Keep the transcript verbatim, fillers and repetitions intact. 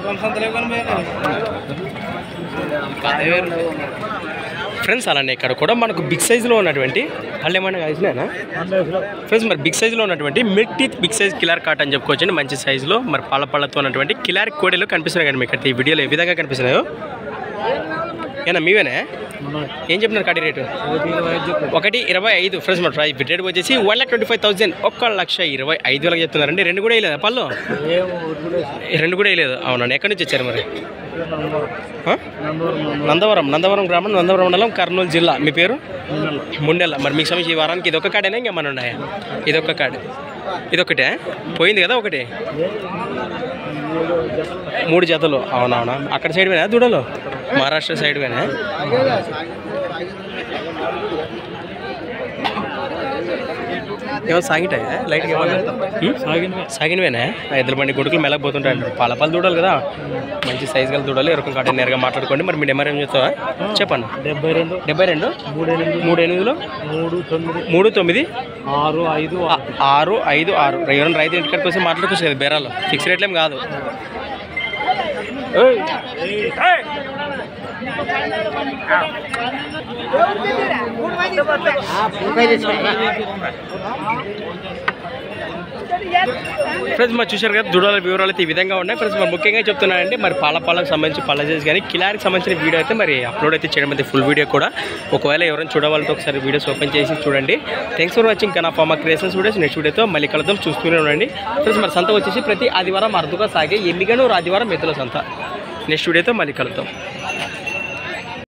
Friends అలానే ఇక్కడ కూడా మనకు బిగ్ సైజులో ఉన్నటువంటి వాళ్ళు ఏమన్నా కలిసినా ఫ్రెండ్స్ మరి బిగ్ సైజులో ఉన్నటువంటి milk teeth big size Khillar కాట్ అని చెప్పుకోవచ్చండి. మంచి సైజులో మరి పళ్ళ పళ్ళతో ఉన్నటువంటి కిలార్ కోడెలు కనిపిస్తున్నాయి కానీ మీకు ఈ వీడియోలో ఏ విధంగా కనిపిస్తున్నాయో ఏనా మీవేనా ఏం చెప్పినారు కాటి రేటు ఒకటి ఇరవై ఐదు ఫ్రెండ్స్ మరి ప్రైస్ రేట్ వచ్చేసి one lakh twenty five thousand ఒక్క లక్ష ఇరవై ఐదు వేలకు చెప్తున్నారండి. రెండు కూడా వేయలేదు పళ్ళు రెండు కూడా వేయలేదు అవునండి. ఎక్కడి నుంచి వచ్చారు మరి నందవరం నందవరం గ్రామం నందవరం మండలం కర్నూలు జిల్లా. మీ పేరు ముండెల్ల. మరి మీకు సంబంధించి ఈ వారానికి ఇదొక కాడేనా ఇంకేమన్నా ఉన్నాయా? ఇదొక కాడ ఇదొకటే పోయింది కదా ఒకటి మూడు జతలు అవునవునా. అక్కడ సైడ్ పోయినా దూడలు మహారాష్ట్ర సైడ్ పోయినా ఏమో సాగిటాయా లైట్గా ఏమన్నా సాగినవేనా ఎద్దుల బండి గుడుకులు మెలకపోతుంటాయి. పాలపాలు దూడాలి కదా మంచి సైజు గల దూడాలి. ఎరుకం కాట నేరుగా మాట్లాడుకోండి. మరి మీ నెంబర్ ఏం చెప్తావా చెప్పండి. డెబ్బై రెండు డెబ్బై రెండు మూడు ఎనిమిదిలో మూడు తొమ్మిది మూడు తొమ్మిది ఆరు ఐదు ఆరు ఐదు ఆరు ఎవరైనా రైతు ఇంటికాడికి వచ్చి మాట్లాడుకోవచ్చు కదా బేరాలు ఫిక్స్ రేట్లు ఏం కాదు. ఫ్రెండ్స్ మరి చూశారు కదా దూడల వివరాలు అయితే ఈ విధంగా ఉన్నాయి. ఫ్రెండ్స్ మరి ముఖ్యంగా చెప్తున్నానండి మరి పాల పాలకు సంబంధించి పళ్ళ చేసి కానీ కిలారికి సంబంధించిన వీడియో అయితే మరి అప్లోడ్ అయితే చేయడం అయితే ఫుల్ వీడియో కూడా ఒకవేళ ఎవరైనా చూడవాలంటే ఒకసారి వీడియోస్ ఓపెన్ చేసి చూడండి. థ్యాంక్స్ ఫర్ వాచింగ్ కనా ఫార్మా క్రియేషన్స్ వీడియోస్ నెక్స్ట్ వీడియోతో మళ్ళీ కలుద్దాం చూస్తూనే ఉండండి. ఫ్రెండ్స్ మరి సంత వచ్చేసి ప్రతి ఆదివారం అరుదుగా సాగే ఎమ్మిగనూరు ఆదివారం ఎద్దుల సంత. నెక్స్ట్ వీడియోతో మళ్ళీ కలుద్దాం.